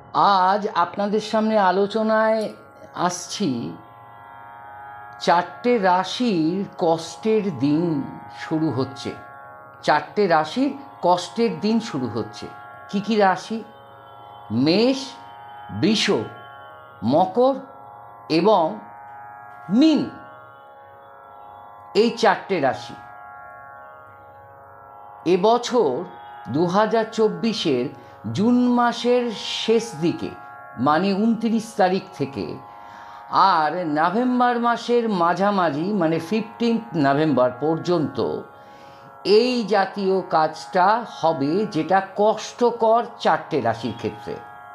আজ আপনাদের সামনে আলোচনায় আসছি চারটে রাশির কষ্টের দিন শুরু হচ্ছে। চারটে রাশির কষ্টের দিন শুরু হচ্ছে। কি কি রাশি? মেষ, বৃষ, মকর এবং মীন। এই চারটে রাশি এবছর 2024-এর জুন মাসের শেষ দিকে মানে 29 তারিখ থেকে আর নভেম্বর মাসের মাঝামাঝি মানে 15 নভেম্বর পর্যন্ত এই জাতীয় কাজটা হবে, যেটা কষ্টকর চারটে রাশির ক্ষেত্রে।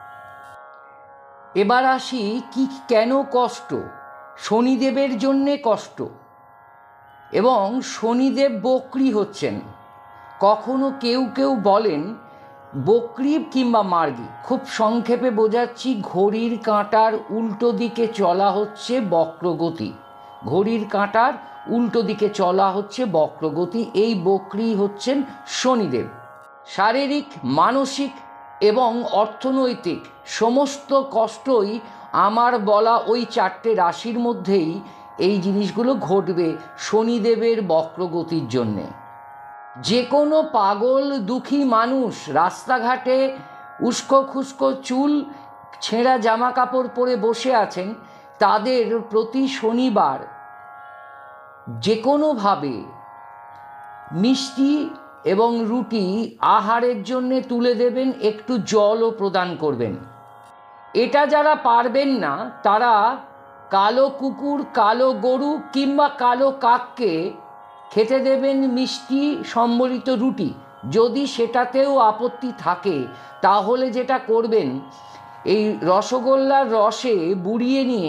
এবার আসি কি কেন কষ্ট। শনিদেবের জন্যে কষ্ট, এবং শনিদেব বক্রী হচ্ছেন। কখনো কেউ কেউ বলেন বক্রী কিংবা মার্গী। খুব সংক্ষেপে বোঝাচ্ছি, ঘড়ির কাঁটার উল্টো দিকে চলা হচ্ছে বক্রগতি। ঘড়ির কাঁটার উল্টো দিকে চলা হচ্ছে বক্রগতি। এই বক্রী হচ্ছেন শনিদেব। শারীরিক, মানসিক এবং অর্থনৈতিক সমস্ত কষ্টই আমার বলা ওই চারটে রাশির মধ্যেই এই জিনিসগুলো ঘটবে শনিদেবের বক্রগতির জন্যে। যে কোনো পাগল দুঃখী মানুষ রাস্তাঘাটে উস্কো খুস্কো চুল, ছেঁড়া জামা কাপড় পরে বসে আছেন, তাদের প্রতি শনিবার যে কোনোভাবে মিষ্টি এবং রুটি আহারের জন্যে তুলে দেবেন, একটু জলও প্রদান করবেন। এটা যারা পারবেন না, তারা কালো কুকুর, কালো গরু কিংবা কালো কাককে খেতে দেবেন মিষ্টি সম্বলিত রুটি। যদি সেটাতেও আপত্তি থাকে, তাহলে যেটা করবেন, এই রসগোল্লার রসে বুড়িয়ে নিয়ে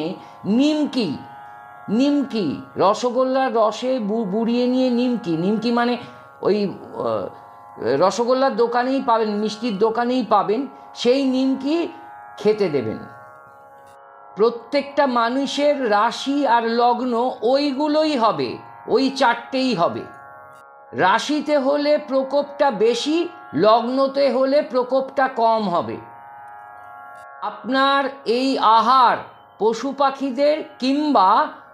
নিমকি রসগোল্লার রসে বুড়িয়ে নিয়ে নিমকি মানে ওই রসগোল্লার দোকানেই পাবেন, মিষ্টির দোকানেই পাবেন, সেই নিমকি খেতে দেবেন। প্রত্যেকটা মানুষের রাশি আর লগ্ন ওইগুলোই হবে, ওই চারটেই হবে। রাশিতে হলে প্রকোপটা বেশি, লগ্নতে হলে প্রকোপটা কম হবে। আপনার এই আহার পশু পাখিদের কিংবা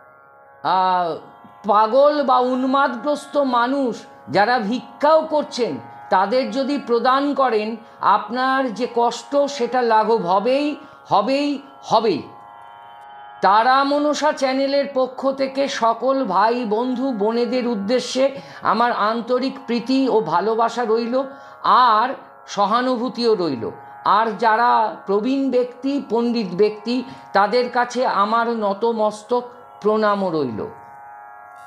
পাগল বা উন্মাদগ্রস্ত মানুষ যারা ভিক্ষাও করছেন, তাদের যদি প্রদান করেন, আপনার যে কষ্ট সেটা লাঘব হবেই। তারা মনসা চ্যানেলের পক্ষ থেকে সকল ভাই বন্ধু বোনেদের উদ্দেশ্যে আমার আন্তরিক প্রীতি ও ভালোবাসা রইল, আর সহানুভূতিও রইল। আর যারা প্রবীণ ব্যক্তি, পণ্ডিত ব্যক্তি, তাদের কাছে আমার নতমস্তক প্রণামও রইল।